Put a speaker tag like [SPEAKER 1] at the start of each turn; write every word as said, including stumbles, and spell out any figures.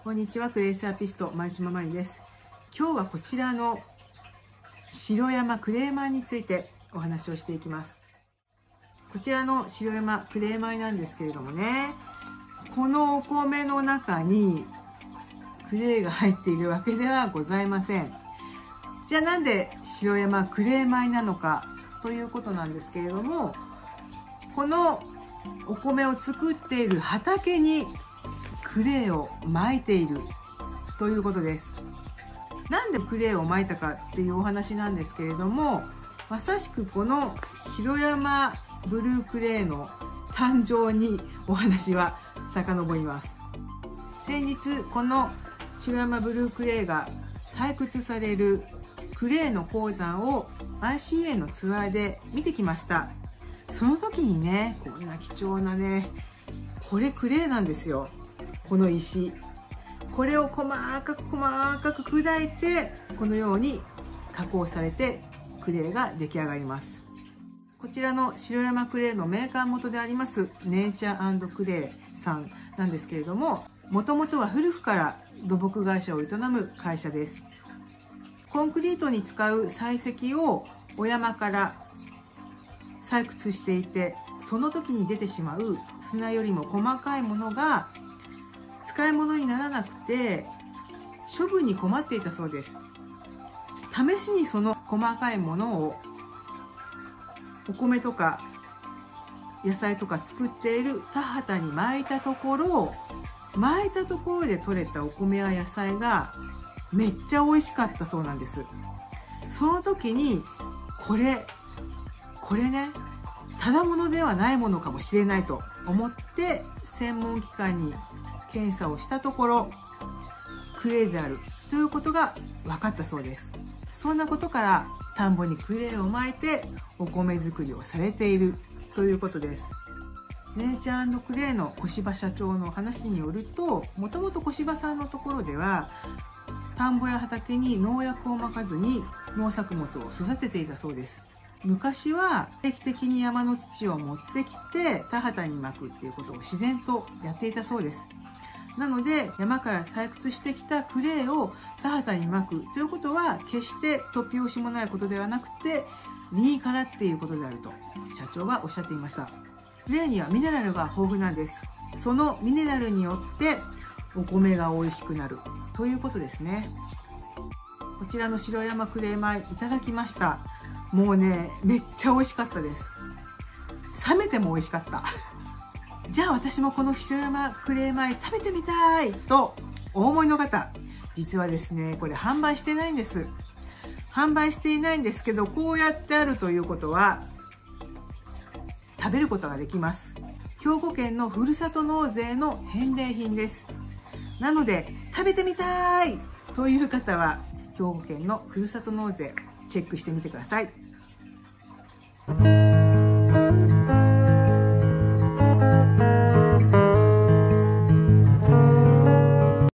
[SPEAKER 1] こんにちは、クレイセラピスト前島まりです。今日はこちらの白山クレーマイについてお話をしていきます。こちらの白山クレーマイなんですけれどもね、このお米の中にクレーが入っているわけではございません。じゃあなんで白山クレーマイなのかということなんですけれども、このお米を作っている畑にクレーをまいているということです。なんでクレーをまいたかっていうお話なんですけれども、まさしくこの白山ブルークレーの誕生にお話は遡ります。先日この白山ブルークレーが採掘されるクレーの鉱山を アイシーユーエー のツアーで見てきました。その時にね、こんな貴重なね、これクレーなんですよ。この石、これを細かく細かく砕いてこのように加工されてクレーが出来上がります。こちらの白山クレーのメーカー元でありますネイチャー&クレーさんなんですけれども、もともとは古くから土木会社を営む会社です。コンクリートに使う採石をお山から採掘していて、その時に出てしまう砂よりも細かいものが使い物にならなくて処分に困っていたそうです。試しにその細かいものをお米とか野菜とか作っている田畑に巻いたところ、巻いたところで採れたお米や野菜がめっちゃ美味しかったそうなんです。その時にこれこれね、ただものではないものかもしれないと思って専門機関に検査をしたところクレーであるということが分かったそうです。そんなことから田んぼにクレーをまいてお米作りをされているということです。ネイチャー&クレーの小柴社長の話によると、もともと小柴さんのところでは田んぼや畑に農薬をまかずに農作物を育てていたそうです。昔は定期的に山の土を持ってきて田畑にまくっていうことを自然とやっていたそうです。なので山から採掘してきたクレーを田畑にまくということは決して突拍子もないことではなくて理にかなっていることであると社長はおっしゃっていました。クレーにはミネラルが豊富なんです。そのミネラルによってお米が美味しくなるということですね。こちらの白山クレー米いただきました。もうね、めっちゃ美味しかったです。冷めても美味しかったじゃあ私もこの白山クレー米食べてみたいとお思いの方、実はですね、これ販売してないんです。販売していないんですけど、こうやってあるということは食べることができます。兵庫県のふるさと納税の返礼品です。なので食べてみたいという方は兵庫県のふるさと納税チェックしてみてください。